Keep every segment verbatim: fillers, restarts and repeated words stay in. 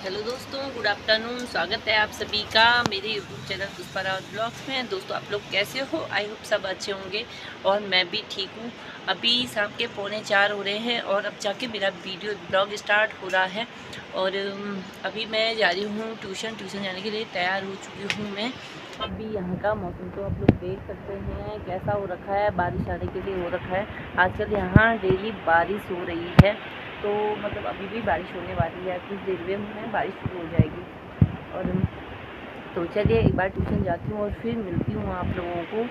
Hello दोस्तों, good afternoon. स्वागत है आप सभी का मेरे YouTube channel Pushpa Rawat blogs में। दोस्तों, आप लोग कैसे हो? आई होप सब अच्छे होंगे और मैं भी ठीक हूँ। अभी शाम के पौने चार हो रहे हैं और अब जाके मेरा वीडियो ब्लॉग स्टार्ट हो रहा है। और अभी मैं जा रही हूँ ट्यूशन ट्यूशन जाने के लिए तैयार हो चुकी हूँ मैं। अभी यहाँ का मौसम तो आप लोग देख सकते हैं कैसा हो रखा है, बारिश आने के लिए हो रखा है। आजकल यहाँ डेली बारिश हो रही है, तो मतलब अभी भी बारिश होने वाली है। कुछ देर में बारिश शुरू हो जाएगी। और तो चलिए एक बार ट्यूशन जाती हूँ और फिर मिलती हूँ आप लोगों को।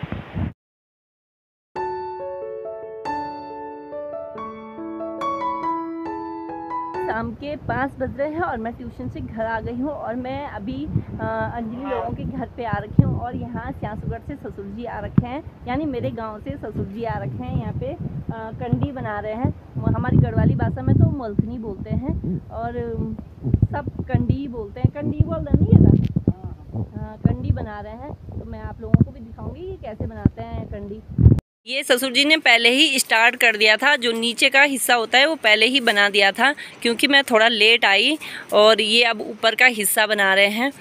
शाम के पाँच बज रहे हैं और मैं ट्यूशन से घर आ गई हूँ। और मैं अभी अंजलि लोगों के घर पे आ रखी हूँ और यहाँ श्यासुगढ़ से ससुर जी आ रखे हैं, यानी मेरे गांव से ससुर जी आ रखे हैं। यहाँ पे आ, कंडी बना रहे हैं। हमारी गढ़वाली भाषा में तो मलखनी बोलते हैं और सब कंडी बोलते हैं। कंडी बोल रहे नहीं है, कंडी बना रहे हैं। तो मैं आप लोगों को भी दिखाऊंगी कि कैसे बनाते हैं कंडी। ये ससुर जी ने पहले ही स्टार्ट कर दिया था, जो नीचे का हिस्सा होता है वो पहले ही बना दिया था, क्योंकि मैं थोड़ा लेट आई। और ये अब ऊपर का हिस्सा बना रहे हैं।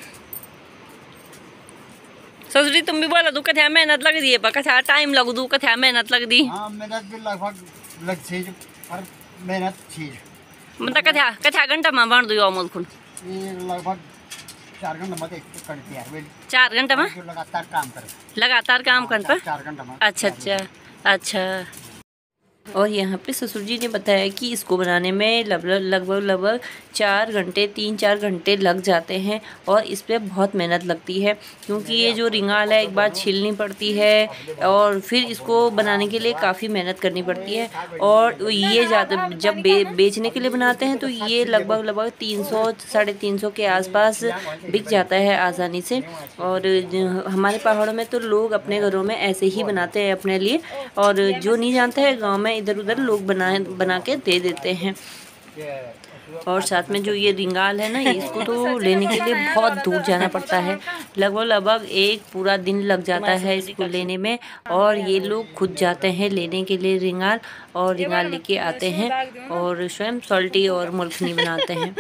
ससुर जी तुम भी बोला दू कथा मेहनत लग दी है, कथा टाइम लग दू कथा मेहनत लग दी। हाँ, मेहनत भी लगभग लग चीज पर मेहनत चीज मतलब कथा कथा घंटा में बन दो अमूल खुन ये लगभग चार घंटा में करती है। चार घंटा में लगातार काम करे लगातार काम कर पर चार घंटा में। अच्छा अच्छा अच्छा। और यहाँ पे ससुर जी ने बताया कि इसको बनाने में लगभग लगभग लगभग चार घंटे तीन चार घंटे लग जाते हैं। और इस पर बहुत मेहनत लगती है, क्योंकि ये जो रिंगाल है एक बार छीलनी पड़ती है और फिर इसको बनाने के लिए काफ़ी मेहनत करनी पड़ती है। और ये ज़्यादा जब बे, बेचने के लिए बनाते हैं तो ये लगभग लगभग तीन सौ साढ़े तीन सौ के आसपास बिक जाता है आसानी से। और हमारे पहाड़ों में तो लोग अपने घरों में ऐसे ही बनाते हैं अपने लिए, और जो नहीं जानते हैं गाँव में इधर उधर लोग बना बना के दे देते हैं। और साथ में जो ये रिंगाल है ना, इसको तो लेने के लिए बहुत दूर जाना पड़ता है। लगभग लगभग एक पूरा दिन लग जाता है इसको लेने में। और ये लोग खुद जाते हैं लेने के लिए रिंगाल, और रिंगाल लेके आते हैं और स्वयं सॉल्टी और मुल्खनी बनाते हैं।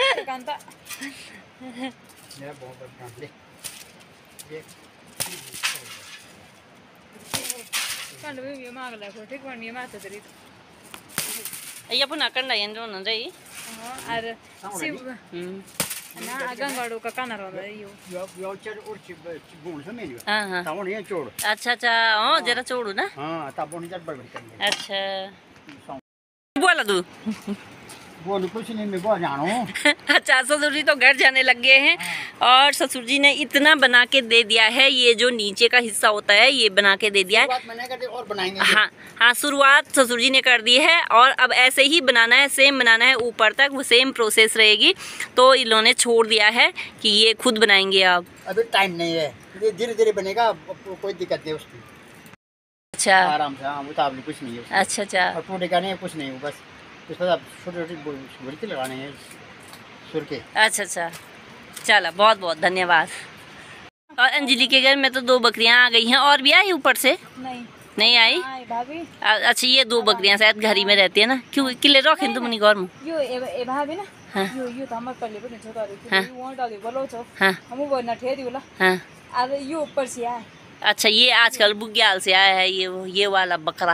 अయ్యా పునా కండ ఎండ్రో నంజై ar si na agangado ka kanaro yo यो यो चर और चिब गुण से मेरी हां हां तावन ये छोड़। अच्छा अच्छा हां जरा छोड़ू ना। हां तावन जट बड़बड़ कर। अच्छा बोला तू बोल कुछ नहीं, मैं बोल जानो। अच्छा, ससुर जी तो घर जाने लग गए हैं। और ससुर जी ने इतना बना के दे दिया है, ये जो नीचे का हिस्सा होता है ये बना के दे दिया है। मैंने कर और बनाएंगे। हाँ हाँ, शुरुआत ससुर जी ने कर दी है और अब ऐसे ही बनाना है, सेम बनाना है ऊपर तक, वो सेम प्रोसेस रहेगी। तो इन्होंने छोड़ दिया है कि ये खुद बनाएंगे। अब अभी टाइम नहीं है, ये धीरे धीरे बनेगा, कोई दिक्कत नहीं उसकी। अच्छा आराम से। हाँ, मुताबिक कुछ नहीं है। अच्छा अच्छा, और टूटे का नहीं, कुछ नहीं हो, बस इसमें आप छोटे छोटे बुरके लगाने हैं सुर के। अच्छा अच्छा, चलो बहुत बहुत धन्यवाद। और अंजलि के घर में तो दो बकरियां आ गई हैं। और भी आई ऊपर से? नहीं नहीं आई भाभी। अच्छा, ये दो बकरियां शायद घर ही में रहती है ना। क्यों किले रखें तुम नहीं घर में? यो ए भाभी ना। हाँ। यो यो त हमर पल्ले पनि छोटा रे। हाँ। यो वहाँ डाले बोलो छो। हाँ हम वो न ठेरी वाला। हाँ। अरे यो ऊपर से आया। अच्छा, ये आजकल बुग्याल से आया है ये ये वाला बकरा।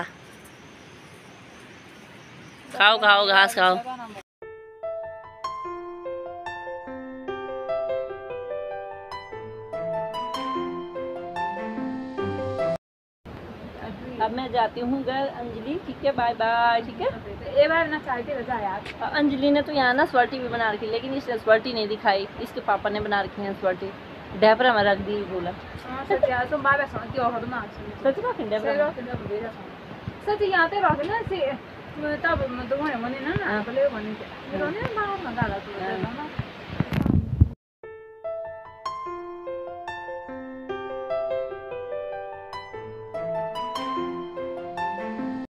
खाओ खाओ घास खाओ। अब मैं जाती हूँ घर अंजलि, ठीक है, बाय बाय। ठीक है, ए बार ना चाहते रजा यार। अंजलि ने तो यहाँ ना स्वर्टी भी बना रखी, लेकिन इसने स्वर्टी नहीं दिखाई। इसके पापा ने बना रखी है स्वर्टी, डेपरा में रख दी बोला। सच यार तुम बाबा सुन के और ना सच में किंडे डेपरा सच यहाँ पे रख ना से तब तो वहाँ मने ना ना बोले मने तो ने बाहर ना डाला तो